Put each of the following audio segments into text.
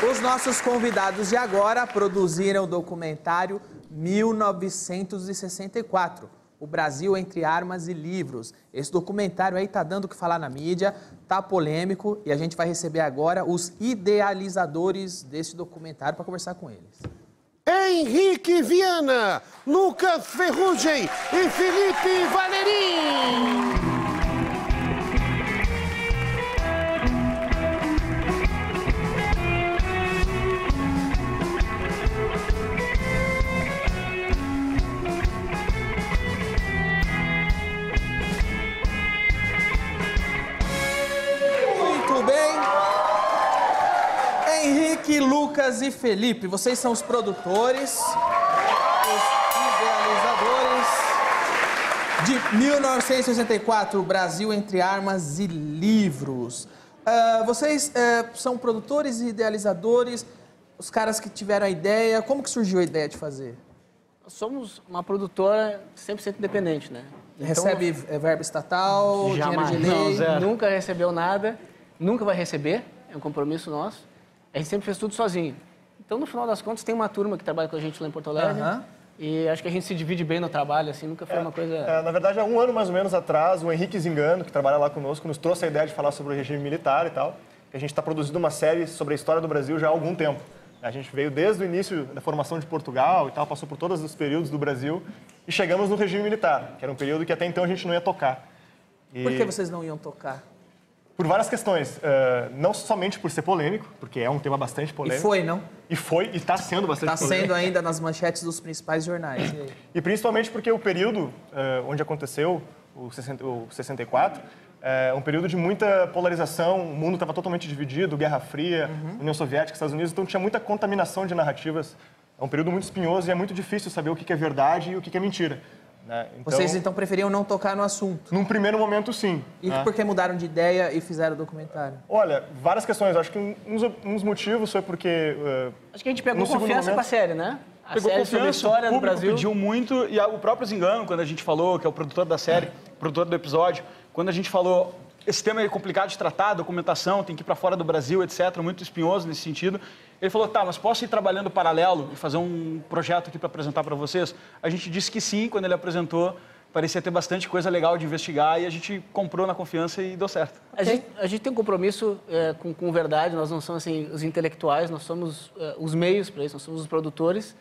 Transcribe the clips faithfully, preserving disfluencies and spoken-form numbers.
Os nossos convidados de agora produziram o documentário mil novecentos e sessenta e quatro, o Brasil entre armas e livros. Esse documentário aí tá dando o que falar na mídia, tá polêmico, e a gente vai receber agora os idealizadores desse documentário para conversar com eles. Henrique Viana, Lucas Ferrugem e Felipe Valerim. Henrique, Lucas e Felipe, vocês são os produtores, os idealizadores de mil novecentos e sessenta e quatro, Brasil entre armas e livros. Uh, vocês uh, são produtores e idealizadores, os caras que tiveram a ideia. Como que surgiu a ideia de fazer? Nós somos uma produtora cem por cento independente, né? Então, recebe verba estatal, jamais, dinheiro de lei? Não, nunca recebeu nada, nunca vai receber, é um compromisso nosso. A gente sempre fez tudo sozinho. Então, no final das contas, tem uma turma que trabalha com a gente lá em Porto Alegre. Uhum. E acho que a gente se divide bem no trabalho, assim, nunca foi é, uma coisa... É, na verdade, há um ano mais ou menos atrás, o Henrique Zingano, que trabalha lá conosco, nos trouxe a ideia de falar sobre o regime militar e tal. A gente está produzindo uma série sobre a história do Brasil já há algum tempo. A gente veio desde o início da formação de Portugal e tal, passou por todos os períodos do Brasil e chegamos no regime militar, que era um período que até então a gente não ia tocar. E... Por que vocês não iam tocar? Por várias questões, uh, não somente por ser polêmico, porque é um tema bastante polêmico. E foi, não? E foi, e está sendo bastante tá polêmico. Está sendo ainda nas manchetes dos principais jornais. E, e principalmente porque o período uh, onde aconteceu o, sessenta, o sessenta e quatro é um período de muita polarização, o mundo estava totalmente dividido, Guerra Fria, uhum. União Soviética, Estados Unidos, então tinha muita contaminação de narrativas. É um período muito espinhoso e é muito difícil saber o que é verdade e o que é mentira. Né? Então, vocês, então, preferiam não tocar no assunto? Num primeiro momento, sim. E né? por que mudaram de ideia e fizeram o documentário? Olha, várias questões. Acho que um, um dos motivos foi porque... Uh, Acho que a gente pegou confiança momento, com a série, né? A pegou série confiança, sobre a história o do Brasil. Pediu muito, e o próprio Zingano, quando a gente falou, que é o produtor da série, produtor do episódio, quando a gente falou... Esse tema é complicado de tratar, documentação, tem que ir para fora do Brasil, etcétera, muito espinhoso nesse sentido. Ele falou, tá, mas posso ir trabalhando paralelo e fazer um projeto aqui para apresentar para vocês? A gente disse que sim, quando ele apresentou, parecia ter bastante coisa legal de investigar e a gente comprou na confiança e deu certo. A, okay. gente, a gente tem um compromisso é, com, com verdade, nós não somos assim, os intelectuais, nós somos é, os meios para isso, nós somos os produtores.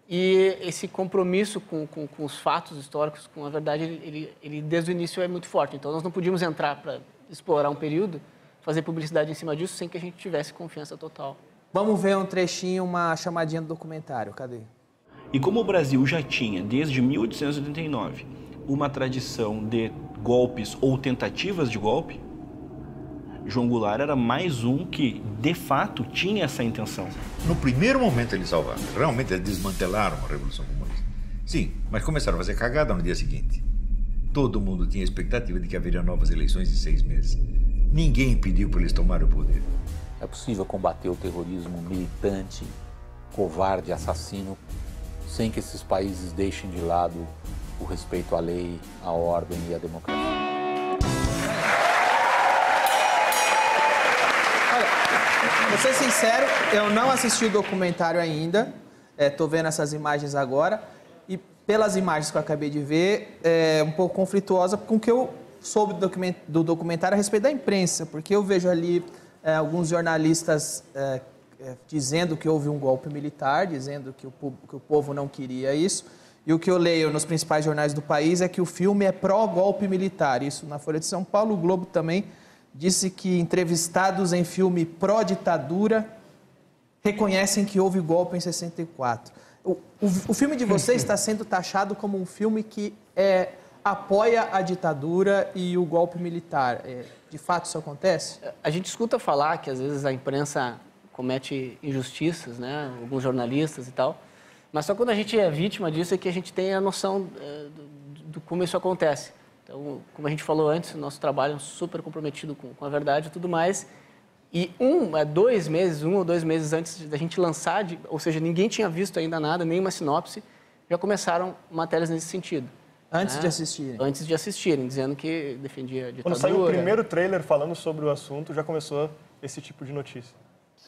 E esse compromisso com, com, com os fatos históricos, com a verdade, ele, ele, ele desde o início é muito forte. Então, nós não podíamos entrar para explorar um período, fazer publicidade em cima disso, sem que a gente tivesse confiança total. Vamos ver um trechinho, uma chamadinha do documentário. Cadê? E como o Brasil já tinha, desde mil oitocentos e oitenta e nove, uma tradição de golpes ou tentativas de golpe, João Goulart era mais um que, de fato, tinha essa intenção. No primeiro momento eles salvaram. Realmente eles desmantelaram a Revolução Comunista. Sim, mas começaram a fazer cagada no dia seguinte. Todo mundo tinha a expectativa de que haveria novas eleições em seis meses. Ninguém pediu para eles tomarem o poder. É possível combater o terrorismo militante, covarde, assassino, sem que esses países deixem de lado o respeito à lei, à ordem e à democracia. Vou ser sincero, eu não assisti o documentário ainda, estou vendo essas imagens agora, e pelas imagens que eu acabei de ver, é um pouco conflituosa com o que eu soube do, document, do documentário a respeito da imprensa, porque eu vejo ali é, alguns jornalistas é, é, dizendo que houve um golpe militar, dizendo que o, que o povo não queria isso, e o que eu leio nos principais jornais do país é que o filme é pró-golpe militar, isso na Folha de São Paulo, o Globo também disse que entrevistados em filme pró-ditadura reconhecem que houve golpe em sessenta e quatro. O, o, o filme de vocês está sendo taxado como um filme que é, apoia a ditadura e o golpe militar. É, de fato isso acontece? A gente escuta falar que às vezes a imprensa comete injustiças, né? Alguns jornalistas e tal, mas só quando a gente é vítima disso é que a gente tem a noção é, do, do como isso acontece. Então, como a gente falou antes, o nosso trabalho é super comprometido com, com a verdade e tudo mais. E um, dois meses, um ou dois meses antes da gente lançar, de, ou seja, ninguém tinha visto ainda nada, nenhuma sinopse, já começaram matérias nesse sentido. Antes né? de assistirem? Antes de assistirem, dizendo que defendia a ditadura. Quando saiu o primeiro trailer falando sobre o assunto, já começou esse tipo de notícia. Sim.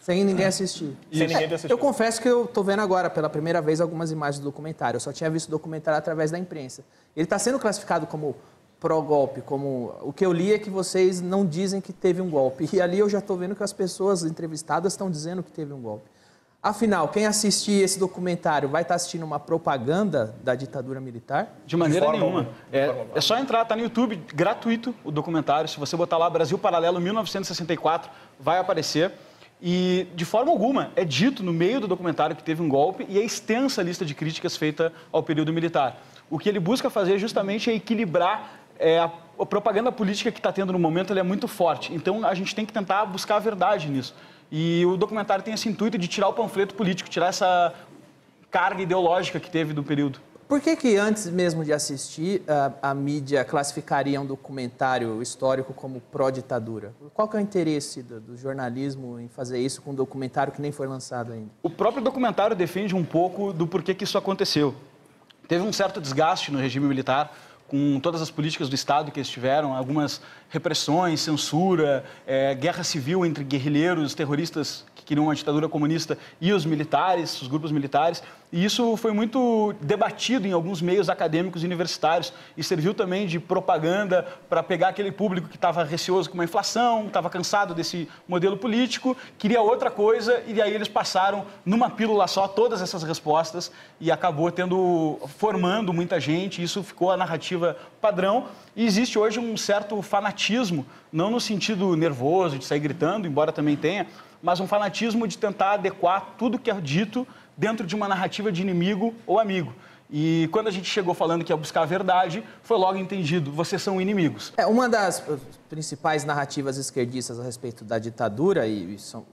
Sem ninguém assistir. Sem ninguém ter assistido. Eu confesso que eu tô vendo agora, pela primeira vez, algumas imagens do documentário. Eu só tinha visto o documentário através da imprensa. Ele está sendo classificado como pró-golpe, como... O que eu li é que vocês não dizem que teve um golpe. E ali eu já estou vendo que as pessoas entrevistadas estão dizendo que teve um golpe. Afinal, quem assistir esse documentário vai estar assistindo uma propaganda da ditadura militar? De maneira De forma nenhuma. alguma. De É, forma alguma. é só entrar, tá no YouTube, gratuito o documentário. Se você botar lá Brasil Paralelo mil novecentos e sessenta e quatro, vai aparecer. E, de forma alguma, é dito no meio do documentário que teve um golpe e é extensa a lista de críticas feita ao período militar. O que ele busca fazer justamente é equilibrar é, a, a propaganda política que está tendo no momento, ela é muito forte. Então, a gente tem que tentar buscar a verdade nisso. E o documentário tem esse intuito de tirar o panfleto político, tirar essa carga ideológica que teve do período. Por que que antes mesmo de assistir, a, a mídia classificaria um documentário histórico como pró-ditadura? Qual que é o interesse do, do jornalismo em fazer isso com um documentário que nem foi lançado ainda? O próprio documentário defende um pouco do porquê que isso aconteceu. Teve um certo desgaste no regime militar, com todas as políticas do Estado que eles tiveram, algumas repressões, censura, é, guerra civil entre guerrilheiros, terroristas que queriam uma ditadura comunista e os militares, os grupos militares. E isso foi muito debatido em alguns meios acadêmicos e universitários e serviu também de propaganda para pegar aquele público que estava receoso com uma inflação, estava cansado desse modelo político, queria outra coisa e aí eles passaram numa pílula só todas essas respostas e acabou tendo, formando muita gente, isso ficou a narrativa padrão. E existe hoje um certo fanatismo, não no sentido nervoso, de sair gritando, embora também tenha, mas um fanatismo de tentar adequar tudo que é dito dentro de uma narrativa de inimigo ou amigo. E quando a gente chegou falando que ia buscar a verdade, foi logo entendido, vocês são inimigos. É, uma das principais narrativas esquerdistas a respeito da ditadura, e, e são,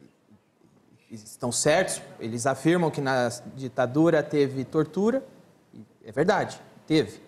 e estão certos, eles afirmam que na ditadura teve tortura, é verdade, teve.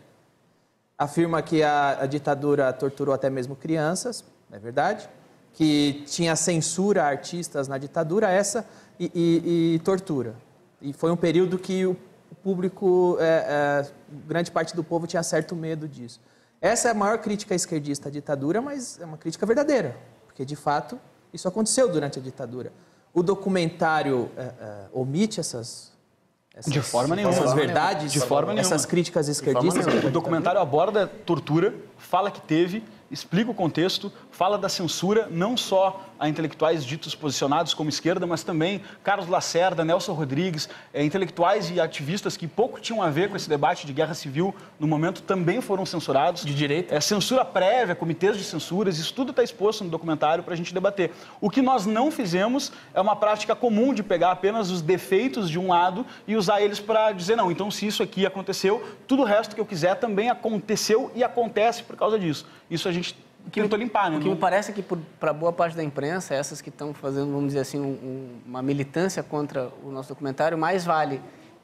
Afirma que a, a ditadura torturou até mesmo crianças, é verdade. Que tinha censura a artistas na ditadura, essa e, e, e tortura. E foi um período que o público, é, é, grande parte do povo tinha certo medo disso. Essa é a maior crítica esquerdista à ditadura, mas é uma crítica verdadeira, porque de fato isso aconteceu durante a ditadura. O documentário é, é, omite essas... Essas, De forma nenhuma. Essas verdades, De forma nenhuma. essas críticas esquerdistas. O documentário aborda tortura, fala que teve, explica o contexto, fala da censura, não só a intelectuais ditos posicionados como esquerda, mas também Carlos Lacerda, Nelson Rodrigues, é, intelectuais e ativistas que pouco tinham a ver com esse debate de guerra civil no momento também foram censurados. De direita? É, censura prévia, comitês de censuras, isso tudo está exposto no documentário para a gente debater. O que nós não fizemos é uma prática comum de pegar apenas os defeitos de um lado e usar eles para dizer, não, então se isso aqui aconteceu, tudo o resto que eu quiser também aconteceu e acontece por causa disso. Isso a gente tentou limpar, né? O que me parece é que, para boa parte da imprensa, essas que estão fazendo, vamos dizer assim, um, um, uma militância contra o nosso documentário, mais vale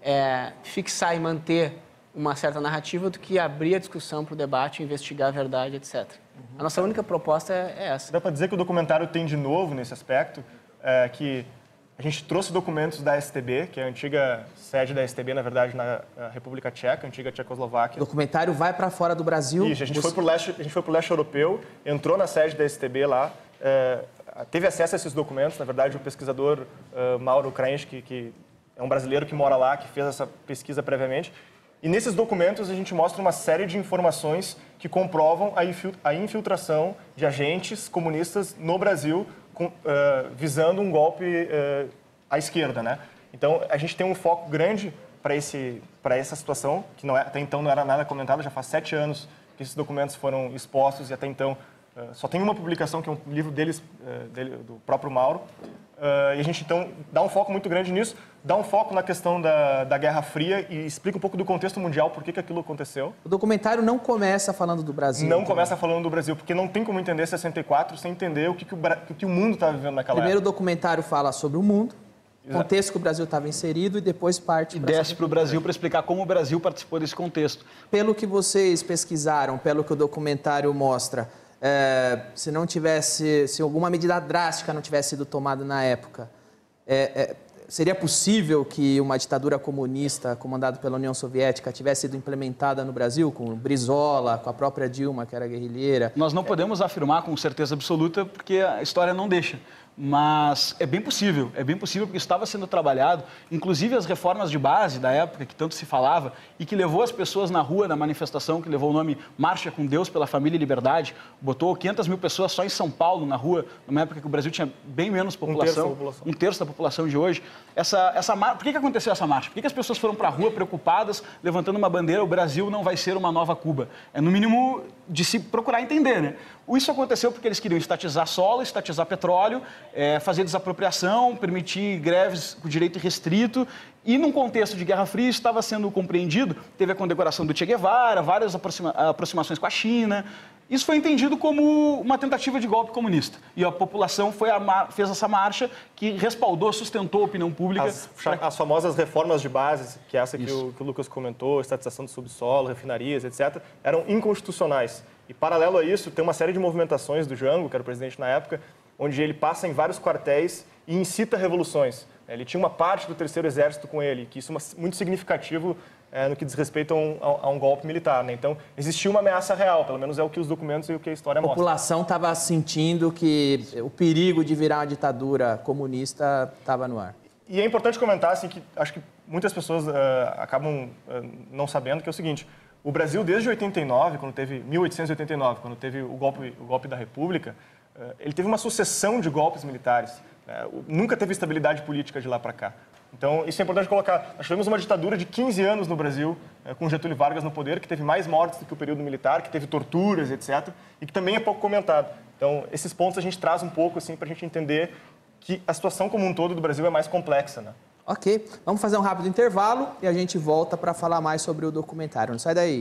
é, fixar e manter uma certa narrativa do que abrir a discussão para o debate, investigar a verdade, etcétera. Uhum. A nossa única proposta é, é essa. Dá para dizer que o documentário tem de novo nesse aspecto, é, que a gente trouxe documentos da S T B, que é a antiga sede da S T B, na verdade, na República Tcheca, a antiga Tchecoslováquia. O documentário vai para fora do Brasil. Isso, a gente, foi pro leste, a gente foi para o leste europeu, entrou na sede da S T B lá, é, teve acesso a esses documentos. Na verdade, o pesquisador uh, Mauro Krainski, que é um brasileiro que mora lá, que fez essa pesquisa previamente. E nesses documentos a gente mostra uma série de informações que comprovam a infiltração de agentes comunistas no Brasil, com, uh, visando um golpe uh, à esquerda, né? Então, a gente tem um foco grande para esse, para essa situação, que não é, até então não era nada comentado, já faz sete anos que esses documentos foram expostos e até então uh, só tem uma publicação, que é um livro deles, uh, dele, do próprio Mauro. Uh, e a gente, então, dá um foco muito grande nisso, dá um foco na questão da, da Guerra Fria e explica um pouco do contexto mundial, por que, que aquilo aconteceu. O documentário não começa falando do Brasil. Não então. começa falando do Brasil, porque não tem como entender sessenta e quatro sem entender o que, que, o, o, que o mundo estava vivendo naquela Primeiro, época. o documentário fala sobre o mundo, o contexto que o Brasil estava inserido, e depois parte... E desce para o Brasil para explicar como o Brasil participou desse contexto. Pelo que vocês pesquisaram, pelo que o documentário mostra, é, se não tivesse, se alguma medida drástica não tivesse sido tomada na época, é, é, seria possível que uma ditadura comunista comandada pela União Soviética tivesse sido implementada no Brasil, com o Brizola, com a própria Dilma, que era guerrilheira? Nós não podemos afirmar com certeza absoluta, porque a história não deixa. Mas é bem possível, é bem possível porque estava sendo trabalhado, inclusive as reformas de base da época, que tanto se falava, e que levou as pessoas na rua, na manifestação, que levou o nome Marcha com Deus pela Família e Liberdade, botou quinhentas mil pessoas só em São Paulo, na rua, numa época que o Brasil tinha bem menos população, um terço da população, um terço da população de hoje. Essa, essa mar... Por que, que aconteceu essa marcha? Por que, que as pessoas foram para a rua preocupadas, levantando uma bandeira, o Brasil não vai ser uma nova Cuba? É no mínimo de se procurar entender, né? Isso aconteceu porque eles queriam estatizar solo, estatizar petróleo, é, fazer desapropriação, permitir greves com direito restrito. E, num contexto de Guerra Fria, isso estava sendo compreendido. Teve a condecoração do Che Guevara, várias aproxima aproximações com a China. Isso foi entendido como uma tentativa de golpe comunista. E a população foi a fez essa marcha que respaldou, sustentou a opinião pública. As, as famosas reformas de base, que é essa que o, que o Lucas comentou, estatização do subsolo, refinarias, etcétera, eram inconstitucionais. E, paralelo a isso, tem uma série de movimentações do Jango, que era o presidente na época, onde ele passa em vários quartéis e incita revoluções. Ele tinha uma parte do Terceiro Exército com ele, que isso é muito significativo é, no que diz respeito a um, a um golpe militar, né? Então, existia uma ameaça real, pelo menos é o que os documentos e o que a história mostra. A população estava sentindo que o perigo de virar uma ditadura comunista estava no ar. E é importante comentar, assim, que acho que muitas pessoas uh, acabam uh, não sabendo, que é o seguinte: o Brasil, desde oitenta e nove, quando teve mil oitocentos e oitenta e nove, quando teve o golpe, o golpe da República, uh, ele teve uma sucessão de golpes militares. Uh, nunca teve estabilidade política de lá para cá. Então, isso é importante colocar. Nós tivemos uma ditadura de quinze anos no Brasil, uh, com Getúlio Vargas no poder, que teve mais mortes do que o período militar, que teve torturas, etcétera, e que também é pouco comentado. Então, esses pontos a gente traz um pouco, assim, para a gente entender que a situação como um todo do Brasil é mais complexa, né? Ok, vamos fazer um rápido intervalo e a gente volta para falar mais sobre o documentário. Não sai daí.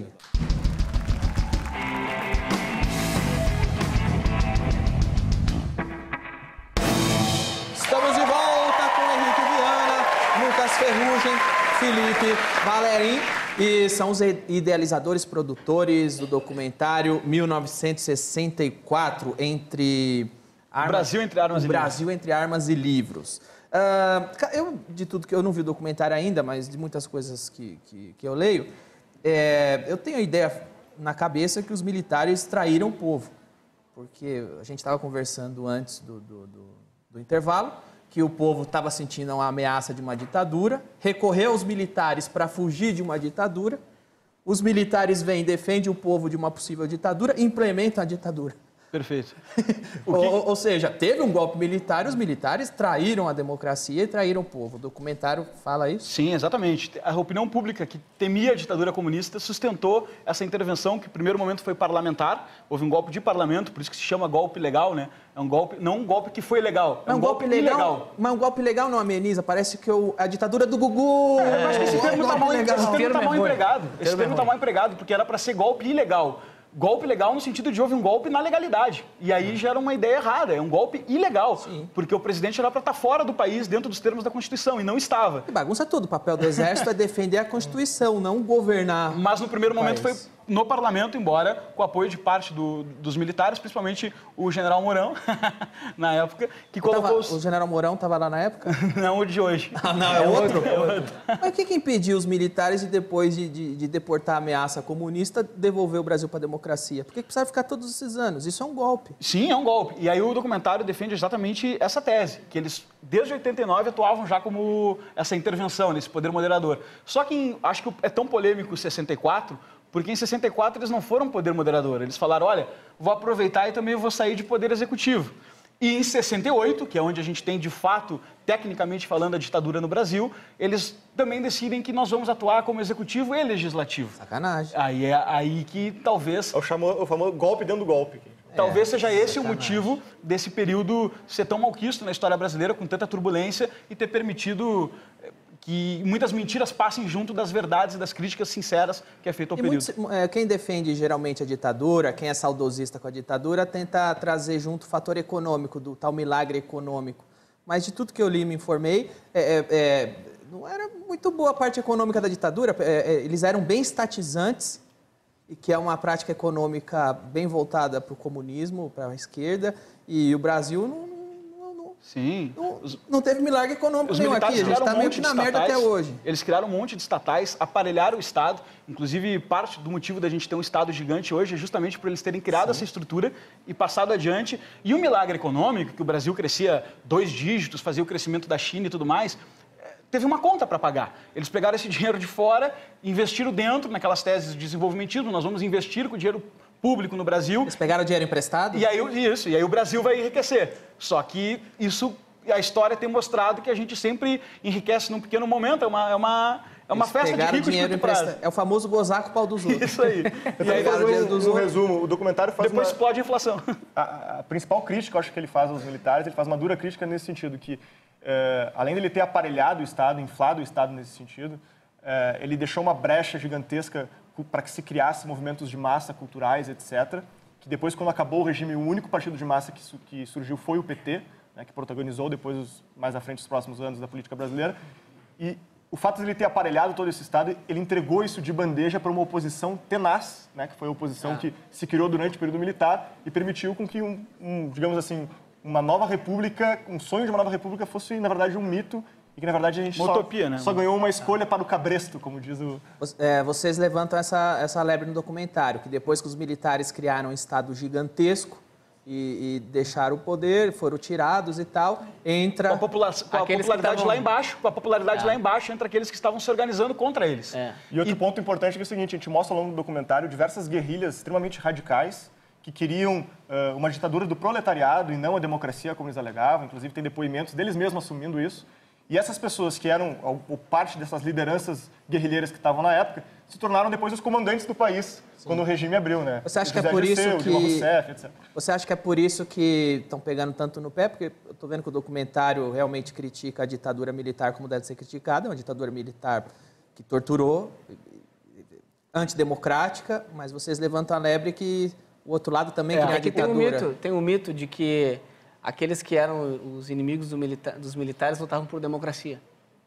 Estamos de volta com Henrique Viana, Lucas Ferrugem, Felipe Valerim, e são os idealizadores, produtores do documentário mil novecentos e sessenta e quatro, entre... Armas, Brasil entre armas e Brasil livros. entre armas e livros. Uh, eu, de tudo que eu não vi o documentário ainda, mas de muitas coisas que, que, que eu leio, é, eu tenho a ideia na cabeça que os militares traíram o povo. Porque a gente estava conversando antes do, do, do, do intervalo, que o povo estava sentindo uma ameaça de uma ditadura, recorreu aos militares para fugir de uma ditadura, os militares vêm, defendem o povo de uma possível ditadura e implementam a ditadura. Perfeito. O que... ou, ou seja, teve um golpe militar e os militares traíram a democracia e traíram o povo. O documentário fala isso? Sim, exatamente. A opinião pública que temia a ditadura comunista sustentou essa intervenção, que no primeiro momento foi parlamentar, houve um golpe de parlamento, por isso que se chama golpe legal, né? É um golpe, não um golpe que foi legal, é um, um golpe, golpe legal, ilegal. Mas um golpe legal não ameniza, parece que eu, a ditadura do Gugu... É, eu acho que esse termo está mal, legal. mal empregado. Esse termo está mal empregado, porque era para ser golpe ilegal. Golpe legal no sentido de houve um golpe na legalidade. E aí gera uma ideia errada, é um golpe ilegal. Sim. Porque o presidente era para estar fora do país, dentro dos termos da Constituição, e não estava. E bagunça tudo. O papel do Exército é defender a Constituição, não governar. Mas no primeiro momento foi no parlamento, embora com apoio de parte do, dos militares, principalmente o general Mourão, na época, que colocou... Tava, os... O general Mourão estava lá na época? Não, o de hoje. Ah, não, é, é outro? outro. É outro. Mas o que, que impediu os militares de, depois de, de, de deportar a ameaça comunista, devolver o Brasil para a democracia? Por que, que precisava ficar todos esses anos? Isso é um golpe. Sim, é um golpe. E aí o documentário defende exatamente essa tese, que eles, desde oitenta e nove, atuavam já como essa intervenção, nesse poder moderador. Só que em, acho que é tão polêmico o sessenta e quatro, porque em sessenta e quatro eles não foram poder moderador. Eles falaram, olha, vou aproveitar e também vou sair de poder executivo. E em sessenta e oito, que é onde a gente tem, de fato, tecnicamente falando, a ditadura no Brasil, eles também decidem que nós vamos atuar como executivo e legislativo. Sacanagem. Aí é aí que talvez... É o, chamou, o famoso golpe dentro do golpe. Talvez é, seja esse sacanagem. o motivo desse período ser tão malquisto na história brasileira, com tanta turbulência, e ter permitido que muitas mentiras passem junto das verdades e das críticas sinceras que é feito ao e período. Muitos, é, quem defende geralmente a ditadura, quem é saudosista com a ditadura, tenta trazer junto o fator econômico, do tal milagre econômico. Mas de tudo que eu li e me informei, é, é, é, não era muito boa a parte econômica da ditadura. É, é, eles eram bem estatizantes, e que é uma prática econômica bem voltada para o comunismo, para a esquerda, e o Brasil não, não, não, Sim. Não, não teve milagre econômico Os nenhum aqui. A militares gente criaram está um meio monte que de na merda até estatais. hoje. Eles criaram um monte de estatais, aparelharam o Estado. Inclusive, parte do motivo da gente ter um Estado gigante hoje é justamente por eles terem criado Sim. essa estrutura e passado adiante. E o milagre econômico, que o Brasil crescia dois dígitos, fazia o crescimento da China e tudo mais, teve uma conta para pagar. Eles pegaram esse dinheiro de fora, investiram dentro, naquelas teses de desenvolvimentismo, nós vamos investir com o dinheiro público no Brasil. Eles pegaram dinheiro emprestado? E aí, isso, e aí o Brasil vai enriquecer. Só que isso, a história tem mostrado que a gente sempre enriquece num pequeno momento, é uma, é uma, é uma festa de ricos de curto prazo. É o famoso gozar com o pau dos outros. Isso aí. E aí, um, um resumo, o documentário faz Depois uma... explode a inflação. A, a principal crítica, eu acho que ele faz aos militares, ele faz uma dura crítica nesse sentido, que é, além dele ter aparelhado o Estado, inflado o Estado nesse sentido, é, ele deixou uma brecha gigantesca para que se criasse movimentos de massa culturais, etcétera, que depois, quando acabou o regime, o único partido de massa que, su que surgiu foi o P T, né, que protagonizou depois, os, mais à frente, os próximos anos da política brasileira. E o fato de ele ter aparelhado todo esse Estado, ele entregou isso de bandeja para uma oposição tenaz, né, que foi a oposição ah. que se criou durante o período militar e permitiu com que, um, um, digamos assim, uma nova república, um sonho de uma nova república fosse, na verdade, um mito e que, na verdade, a gente uma só, utopia, né? só ganhou uma escolha para o cabresto, como diz o... É, vocês levantam essa, essa lebre no documentário, que depois que os militares criaram um Estado gigantesco e, e deixaram o poder, foram tirados e tal, entra... Com a, popula com a popularidade tavam... lá embaixo, com a popularidade é. lá embaixo, entra aqueles que estavam se organizando contra eles. É. E outro e... ponto importante é, que é o seguinte, a gente mostra ao longo do documentário diversas guerrilhas extremamente radicais, que queriam uh, uma ditadura do proletariado e não a democracia, como eles alegavam. Inclusive, tem depoimentos deles mesmos assumindo isso. E essas pessoas que eram ou, parte dessas lideranças guerrilheiras que estavam na época, se tornaram depois os comandantes do país, Sim. quando o regime abriu, né? Você acha que é por isso Dirceu, que... Rousseff, etcétera. Você acha que é por isso que estão pegando tanto no pé? Porque eu estou vendo que o documentário realmente critica a ditadura militar como deve ser criticada. É uma ditadura militar que torturou, antidemocrática, mas vocês levantam a lebre que... O outro lado também é, cria é a que ditadura. Tem um, mito, tem um mito de que aqueles que eram os inimigos do milita dos militares lutavam por democracia.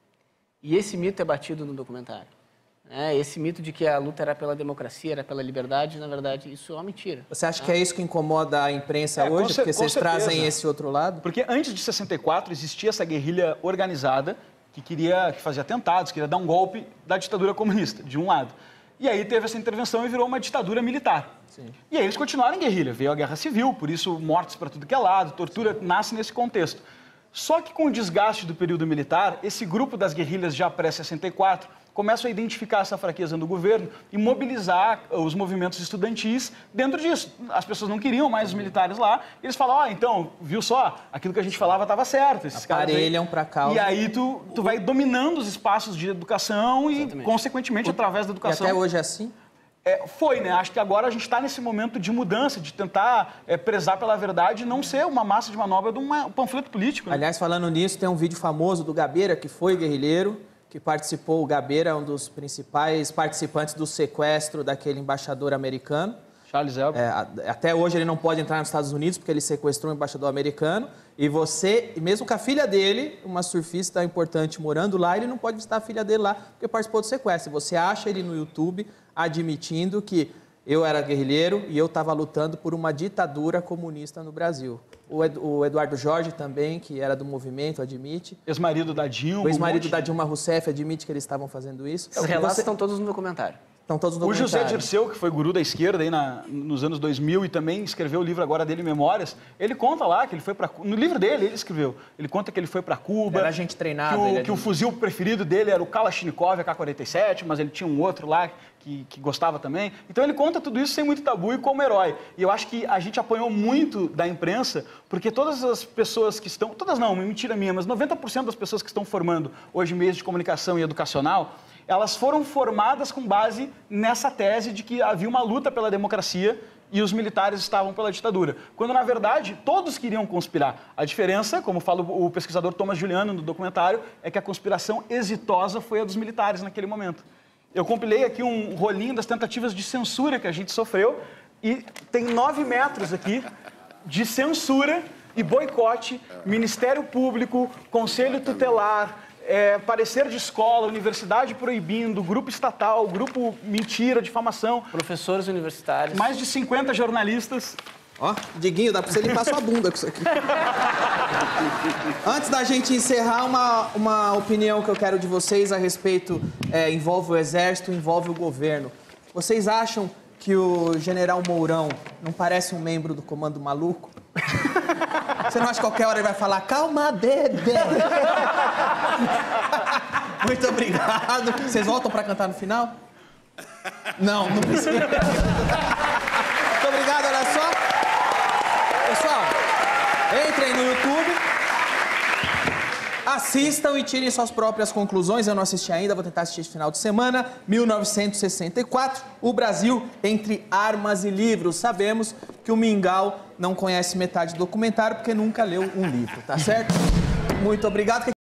E esse mito é batido no documentário. É, esse mito de que a luta era pela democracia, era pela liberdade, na verdade, isso é uma mentira. Você acha é. que é isso que incomoda a imprensa é, hoje? Porque vocês certeza. trazem esse outro lado? Porque antes de sessenta e quatro existia essa guerrilha organizada que queria, que fazia atentados, queria dar um golpe da ditadura comunista, de um lado. E aí teve essa intervenção e virou uma ditadura militar. Sim. E aí eles continuaram em guerrilha. Veio a Guerra Civil, por isso mortes para tudo que é lado, tortura Sim. nasce nesse contexto. Só que com o desgaste do período militar, esse grupo das guerrilhas já pré-sessenta e quatro começa a identificar essa fraqueza no governo e mobilizar os movimentos estudantis dentro disso. As pessoas não queriam mais os militares lá. E eles falam, ó, oh, então, viu só? Aquilo que a gente falava estava certo. Esses Aparelham para causa. E aí tu, tu vai dominando os espaços de educação Exatamente. e, consequentemente, através da educação... E até hoje é assim? É, foi, né? Acho que agora a gente está nesse momento de mudança, de tentar é, prezar pela verdade e não ser uma massa de manobra de uma, um panfleto político. Né? Aliás, falando nisso, tem um vídeo famoso do Gabeira, que foi guerrilheiro, que participou, o Gabeira é um dos principais participantes do sequestro daquele embaixador americano. Charles Elber. É, até hoje ele não pode entrar nos Estados Unidos porque ele sequestrou um embaixador americano. E você, mesmo com a filha dele, uma surfista importante morando lá, ele não pode visitar a filha dele lá porque participou do sequestro. Você acha ele no YouTube admitindo que eu era guerrilheiro e eu estava lutando por uma ditadura comunista no Brasil. O, Ed, o Eduardo Jorge também, que era do movimento, admite. Ex-marido da Dilma. O ex-marido um da Dilma Rousseff admite que eles estavam fazendo isso. Os relatos você... estão todos no documentário. Estão todos no o documentário. José Dirceu, que foi guru da esquerda aí na, nos anos dois mil e também escreveu o livro agora dele, Memórias, ele conta lá que ele foi para... No livro dele, ele escreveu. Ele conta que ele foi para Cuba. Era a gente treinado. Que, o, ele que o fuzil preferido dele era o Kalashnikov, a K quarenta e sete, mas ele tinha um outro lá que, que gostava também. Então ele conta tudo isso sem muito tabu e como herói. E eu acho que a gente apanhou muito da imprensa, porque todas as pessoas que estão... Todas não, mentira minha, mas noventa por cento das pessoas que estão formando hoje meios de comunicação e educacional, elas foram formadas com base nessa tese de que havia uma luta pela democracia e os militares estavam pela ditadura. Quando, na verdade, todos queriam conspirar. A diferença, como fala o pesquisador Thomas Juliano no documentário, é que a conspiração exitosa foi a dos militares naquele momento. Eu compilei aqui um rolinho das tentativas de censura que a gente sofreu e tem nove metros aqui de censura e boicote, Ministério Público, Conselho Tutelar, É, parecer de escola, universidade proibindo, grupo estatal, grupo mentira, difamação. Professores universitários. Mais de cinquenta jornalistas. Ó, Diguinho, dá pra você limpar sua bunda com isso aqui. Antes da gente encerrar, uma, uma opinião que eu quero de vocês a respeito, é, envolve o Exército, envolve o governo. Vocês acham que o General Mourão não parece um membro do Comando Maluco? Você não acha que qualquer hora ele vai falar, calma, bebê? Muito obrigado. Vocês voltam para cantar no final? Não, não precisa. Muito obrigado, olha só. Pessoal, entrem no YouTube, assistam e tirem suas próprias conclusões. Eu não assisti ainda, vou tentar assistir esse final de semana. mil novecentos e sessenta e quatro, o Brasil entre armas e livros. Sabemos que o Mingau não conhece metade do documentário porque nunca leu um livro, tá certo? Muito obrigado.